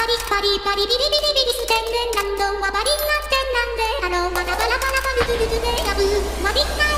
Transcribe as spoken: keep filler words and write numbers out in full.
リパリパリビリビリビリステンデン何度はバリンなんてなんであのまだバラバラバルズルズでやぶマリンナ